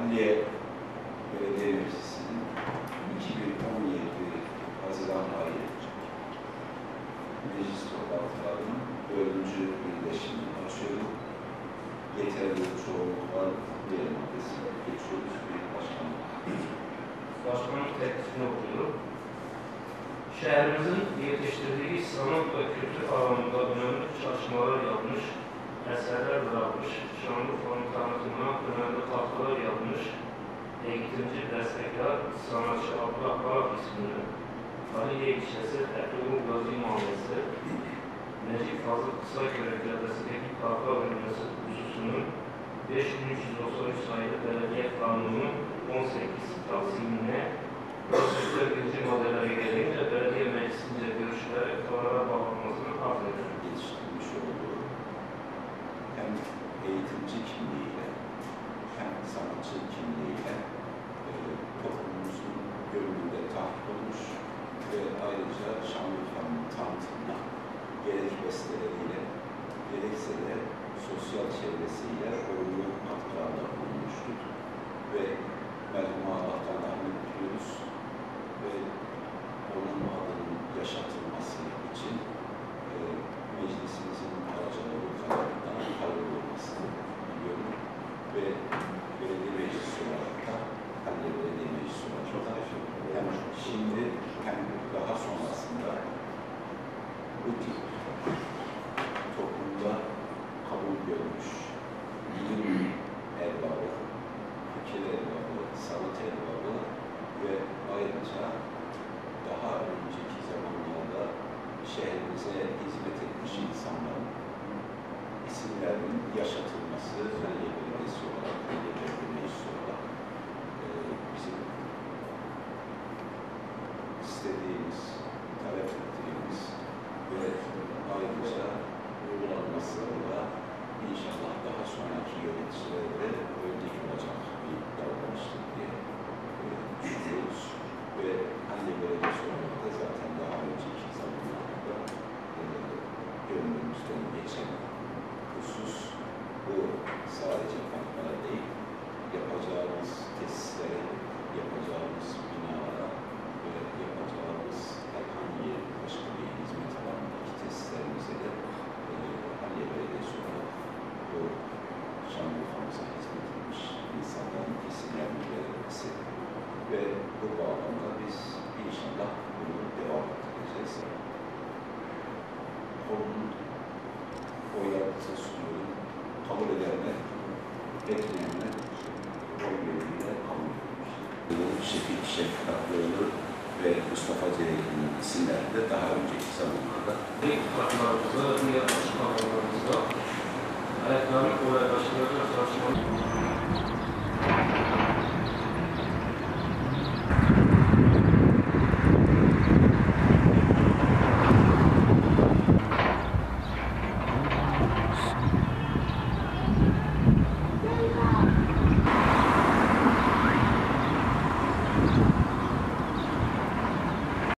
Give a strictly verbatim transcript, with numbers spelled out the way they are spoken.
Halliye Belediye Meclisi'nin iki bin on yedi Haziran ayı meclis toplantılarının dördüncü birleşimini açıyorum. Yeterli çoğunluk var diye maddesine geçiyoruz. Bir başkanım. Başkanın teklifini okuyorum. Şehrimizin yetiştirdiği sanat ve kültür alanında önemli çalışmalar yapmış, eserler bırakmış, Şanlıurfa'nın tanıtımına önemli katkılar yapmış, eğitimci, destekler, sanatçı Abdullah Bağ ismini, Halliye ilçesi Ertuğrul Gazi Mahallesi, Necip Fazıl Kısakürek Caddesi'ndeki kahve verilmesi hususunun beş bin üç yüz doksan üç sayılı Belediye Kanunu on sekiz taksimine prosedür birinci maddelere gelince belediye meclisince görüşülerek karara bağlanmasını arz eder. Geliştirilmiş olduğu hem eğitimci kimliğiyle hem sanatçı kimliğiyle e, toplumumuzun gönlünde tahrik olmuş ve ayrıca Şanlıurfa'nın tanıtımına gerek besteleriyle gerekse de sosyal çevresiyle olumlu katkılarla bulunmuştur ve merhum Allah'tan rahmet diliyoruz ve onun adının yaşatılması için e, meclisimizin aracılığı kararından hayırlı olmasını diliyorum ve belediye meclisi olarak da Halliye Belediye Meclisi olarak da hem şimdi hem daha sonrasında bu tip toplumda kabul görmüş ilim erbabı, fikir erbabı, sanat erbabı ve ayrıca daha önceki zamanlarda şehrimize hizmet etmiş insanların isimlerinin yaşatılması Halliye Belediyesi olarak, Halliye Belediye Meclisi olarak e, bizim istediğimiz, talep ettiğimiz ve ayrıca uygulanmasında inşallah daha sonraki yöneticilerde örnek olacak bir davranıştır diye e, düşünüyoruz. Ve Halliye Belediyesi olarak da zaten daha önceki zamanlarda e, gönlümüzden geçen husus bu sadece parklara değil, yapacağımız tesislere, yapacağımız binalara ve yapacağımız herhangi başka bir hizmet alanındaki tesislerimize de e, Halliye Belediyesi olarak bu Şanlıurfa'mıza hizmet etmiş insanların isimlerinin verilmesi ve bu bağlamda biz inşallah bunu devam ettireceğiz. Konunun oylarınıza sunuyorum. Kabul edenler, etmeyenler oy birliğiyle kabul edilmiş. Şefik Şefik Aklıoğlu ve Mustafa Ceylin'in isimleri de daha önceki zaman